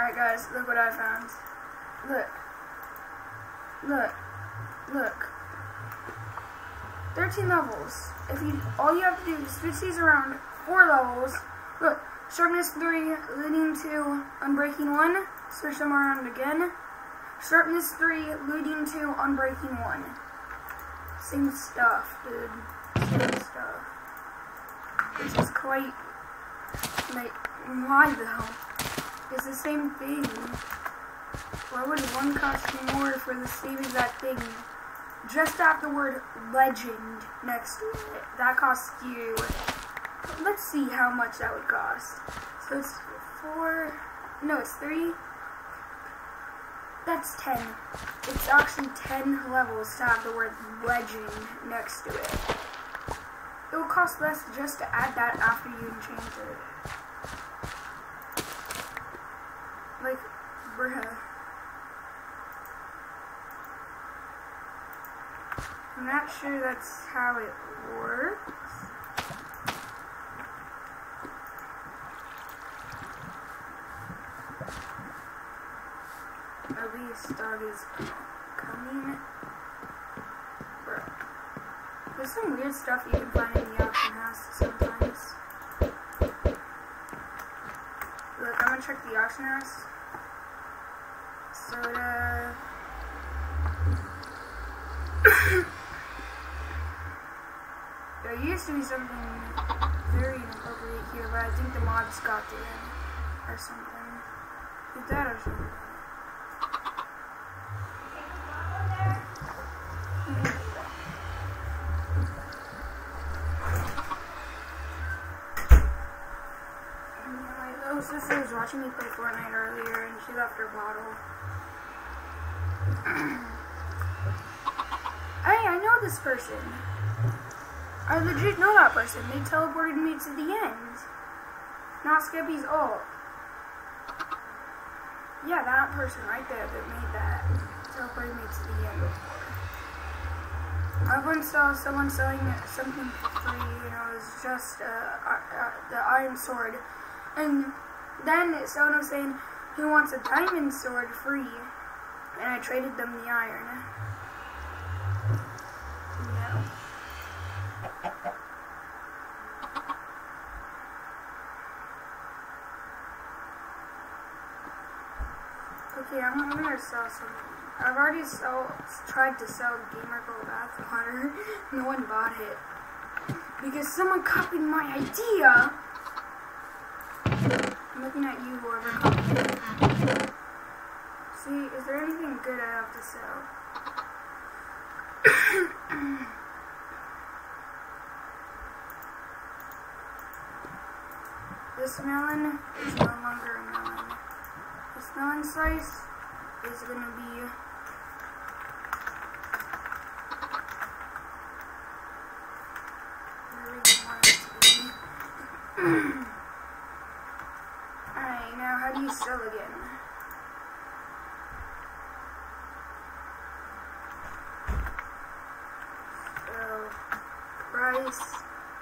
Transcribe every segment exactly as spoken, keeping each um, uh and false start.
Alright guys, look what I found. Look. Look. Look. thirteen levels. If you all you have to do is switch these around four levels. Look, sharpness three leading to unbreaking one. Switch them around again. Sharpness three leading to unbreaking one. Same stuff, dude. Same stuff. Which is quite like why though? It's the same thing. Why would one cost you more for the same exact thing? Just have the word legend next to it. That costs you. Let's see how much that would cost. So it's four. No, it's three. That's ten. It's actually ten levels to have the word legend next to it. It will cost less just to add that after you change it. Like, bruh. I'm not sure that's how it works. At least dog is coming. Bro. There's some weird stuff you can find in the auction house sometimes. Look, I'm gonna check the auction house. Soda. There used to be something very inappropriate here, but I think the mods got to it or something. Did that or something. My little sister was watching me play Fortnite earlier, and she left her bottle. Hey, I know this person. I legit know that person. They teleported me to the end. Not Skippy's ult. Yeah, that person right there that made that teleported me to the end before. I once saw someone selling something for free, you know, it was just uh, uh, the iron sword. And then someone was saying he wants a diamond sword free. And I traded them the iron. No. Okay, I'm, I'm gonna sell something. I've already sell, tried to sell Gamer Gold Bath Water. No one bought it. Because someone copied my idea. I'm looking at you, whoever copied it. See, is there anything good I have to sell? This melon is no longer a melon. This melon slice is gonna be where we want it to be. Alright, now how do you sell again? So, price.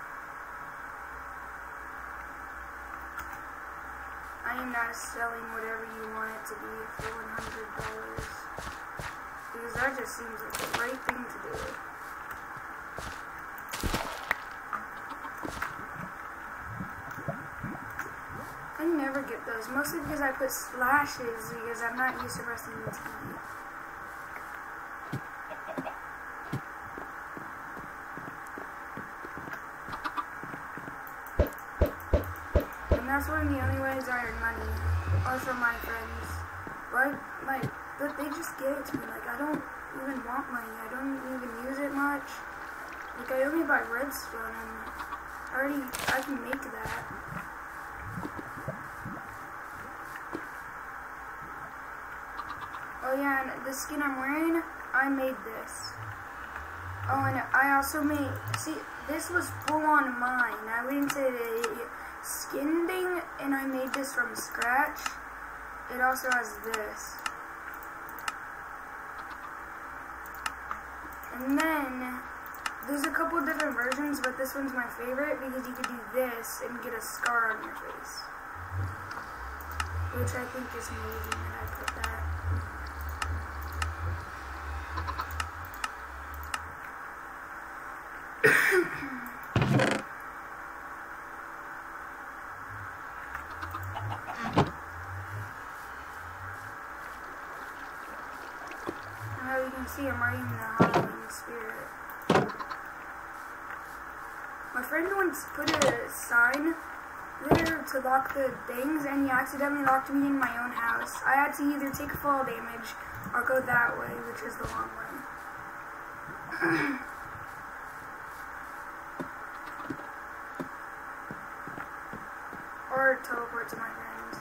I am not selling whatever you want it to be for one hundred dollars. Because that just seems like the right thing to do. I never get those, mostly because I put slashes because I'm not used to pressing the T. That's one of the only ways I earn money, or from my friends. Like, like, but they just give it to me. Like, I don't even want money. I don't even use it much. Like, I only buy redstone, and I already, I can make that. Oh yeah, and the skin I'm wearing, I made this. Oh, and I also made, see, this was full on mine. I went into the skin thing, and I made this from scratch. It also has this. And then, there's a couple different versions, but this one's my favorite because you could do this and get a scar on your face. which I think is amazing that I put that. Now you can see I'm right in the Halloween spirit. My friend once put a sign there to lock the things, and he accidentally locked me in my own house. I had to either take fall damage or go that way, which is the long way. Or teleport to my friends.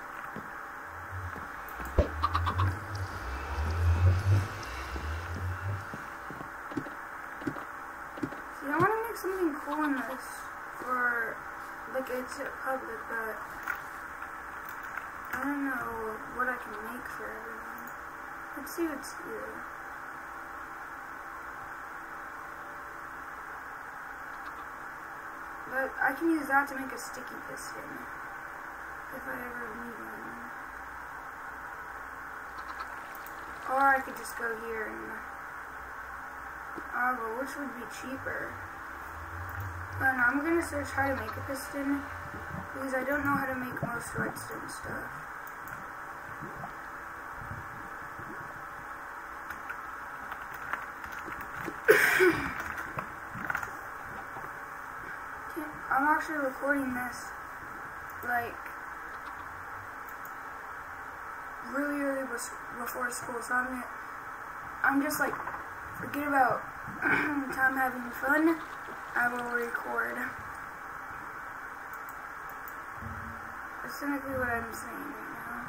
See, I want to make something cool in this for, like, it's public, but I don't know what I can make for everyone. Let's see what's here. But I can use that to make a sticky piston, if I ever need one. Or I could just go here and, oh, but which would be cheaper? I don't know, I'm gonna search how to make a piston, because I don't know how to make most redstone stuff. I'm actually recording this, like, really early before school, so I'm, I'm just like, forget about time having fun, I will record. That's technically what I'm saying right now.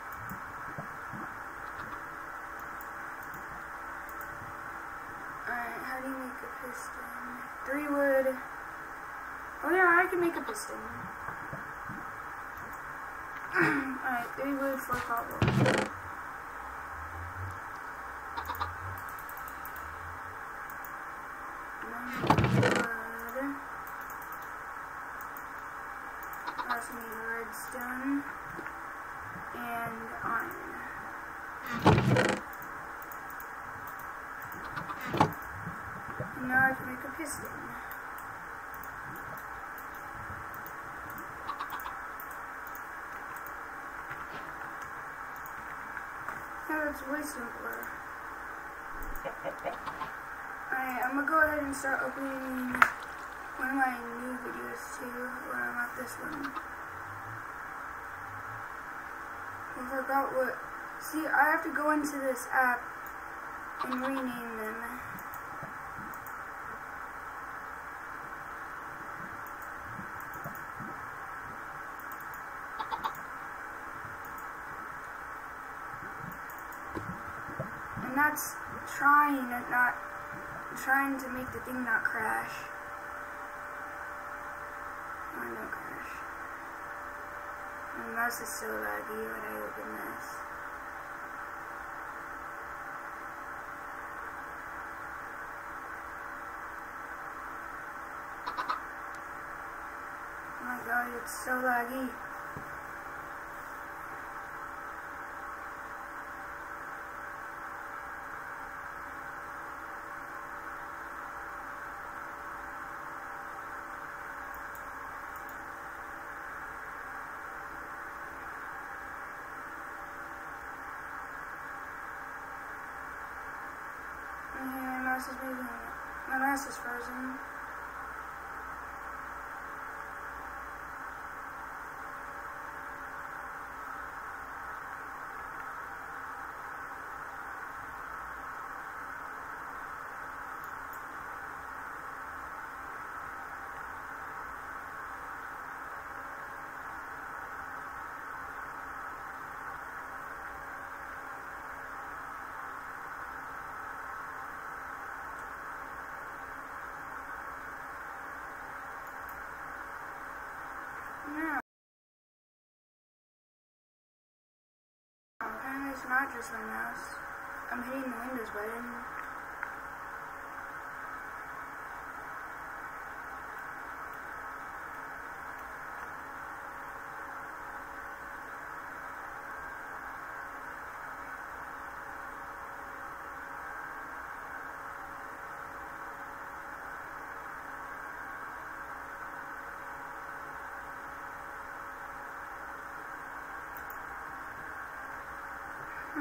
Alright, how do you make a piston? Three wood. Oh yeah, I can make a piston. Alright, three wood, four cobble. Wood. I also need redstone and iron. And now I can make a piston. Now it's way simpler. Alright, I'm gonna go ahead and start opening one of my new videos too, when I'm at this one. I forgot what. See, I have to go into this app and rename them. And that's trying and not trying to make the thing not crash. Oh, no crash. My mouse is so laggy when I open this. Oh my god, it's so laggy. My mouse is moving. My mouse is frozen. No. Apparently it's not just my mouse. I'm hitting the Windows button.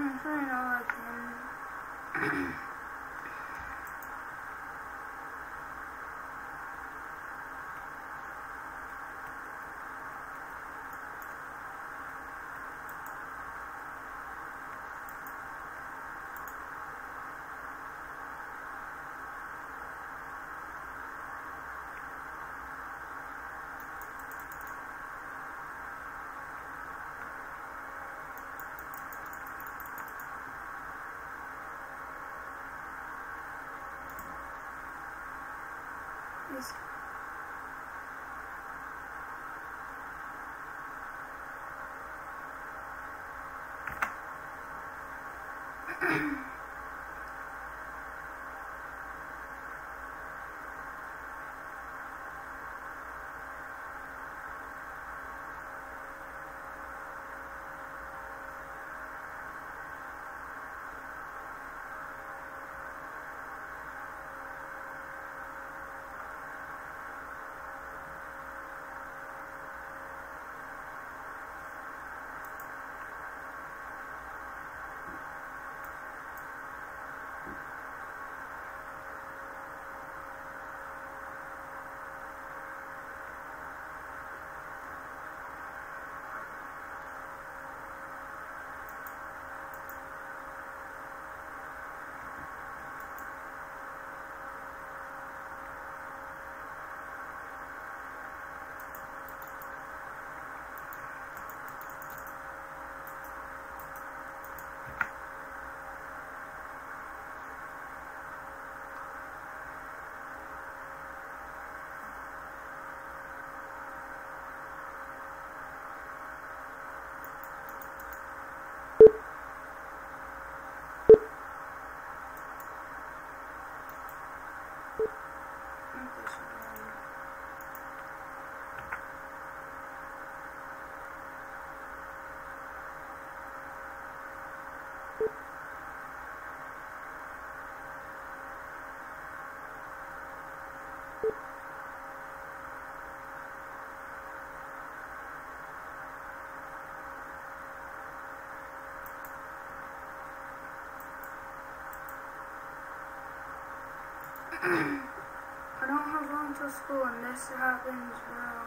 I'm trying all I can. Yes. I don't have long till school and this happens, bro.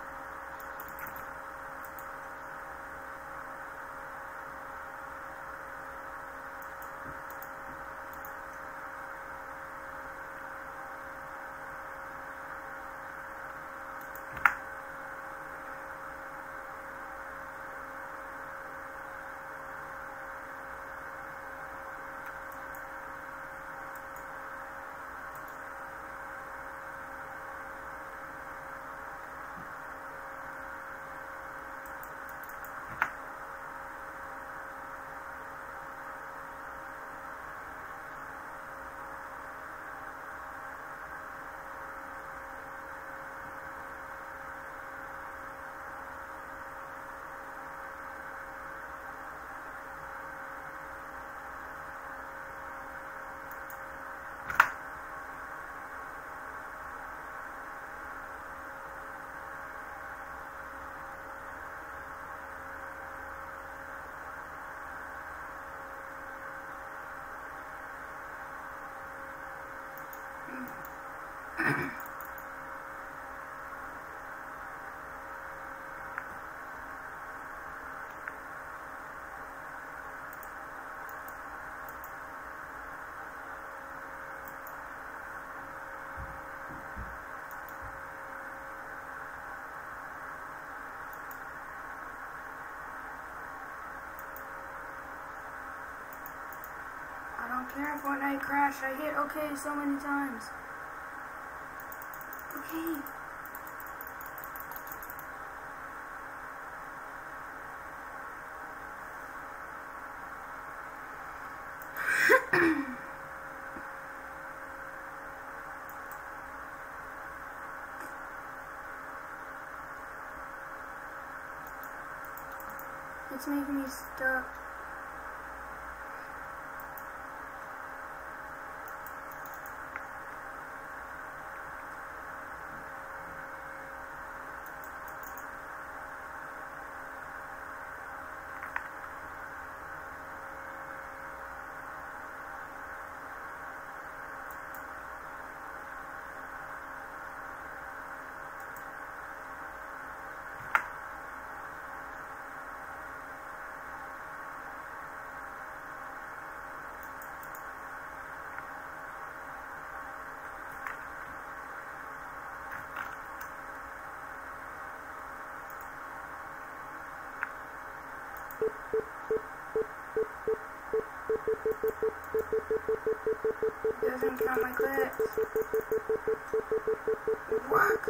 I don't care if Fortnite crashed. I hit okay so many times. Okay. It's making me stuck. Doesn't count my clicks. Walk.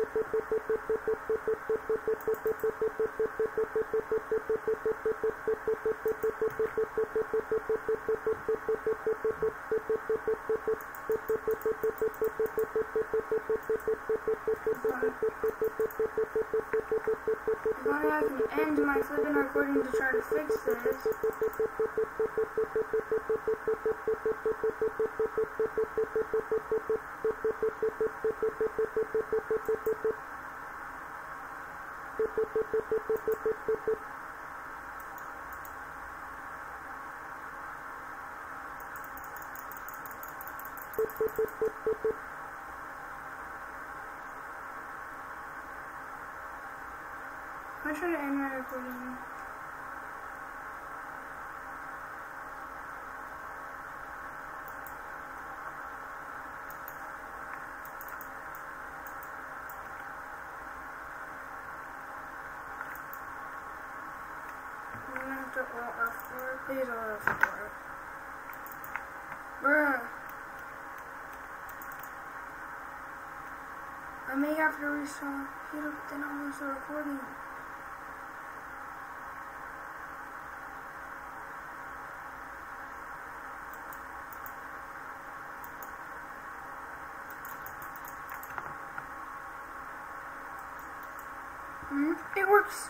If only I can end my flipping recording to try to fix this. I'm trying to end my recording. I'm gonna have to alt F four. Please alt F four. Bruh. I may have to restart. Hit up, then I'll lose the recording. Hmm? It works.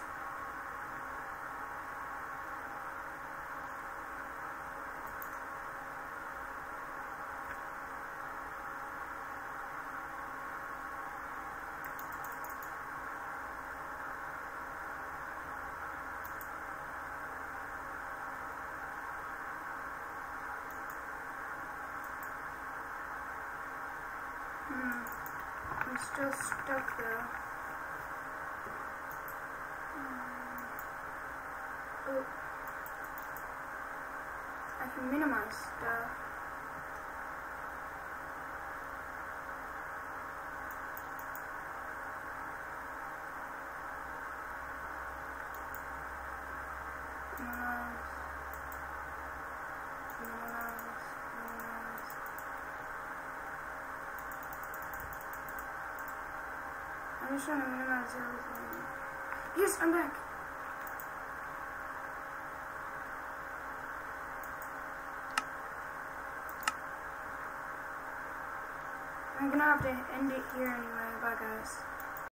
Hmm. I'm still stuck though. Oh. I can minimize stuff. Minimize. Minimize. Minimize. I'm just trying to minimize everything. Yes, I'm back. I'm gonna have to end it here anyway. Bye, guys.